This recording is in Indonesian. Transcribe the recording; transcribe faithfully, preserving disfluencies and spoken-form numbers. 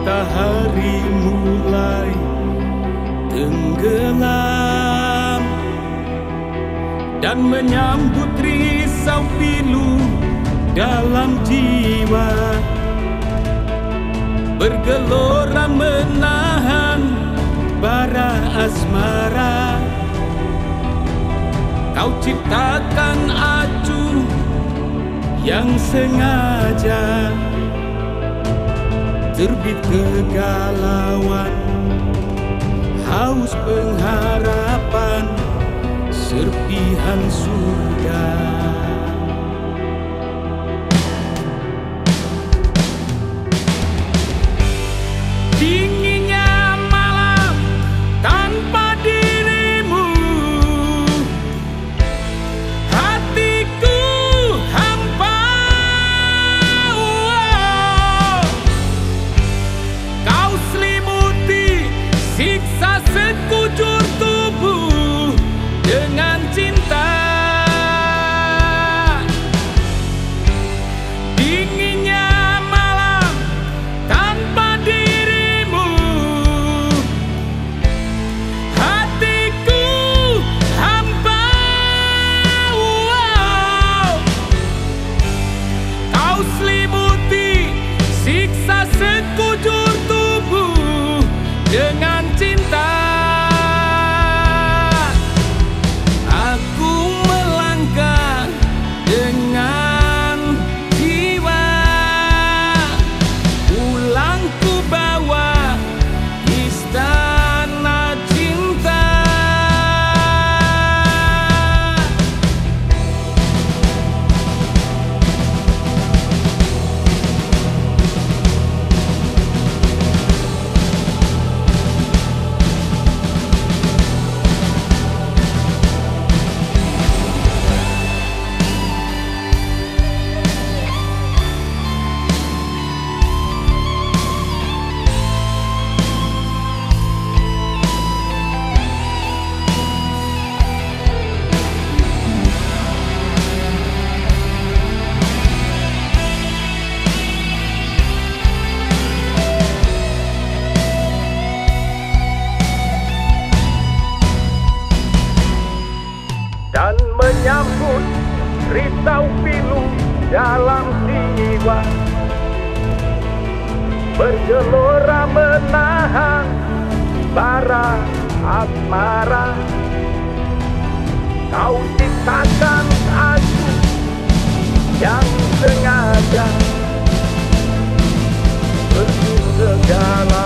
matahari mulai tenggelam dan menyambut risau pilu dalam jiwa, bergelora menahan bara asmara. Kau ciptakan acuh yang sengaja, terbit kegalauan, haus pengharapan, serpihan surga. Dinginnya malam tanpa dirimu, hatiku hampa. Oh, kau selimuti siksa sekujur tubuh dengan cinta. Dinginnya malam tanpa dirimu, hatiku hampa. Wow. Kau selimuti siksa sekujur tubuh dengan cinta. Aku melangkah dengan jiwa, pulang ku bawa istana cinta. Dan menyambut risau pilu dalam jiwa, bergelora menahan bara asmara. Kau ciptakan aku yang sengaja, bersih segala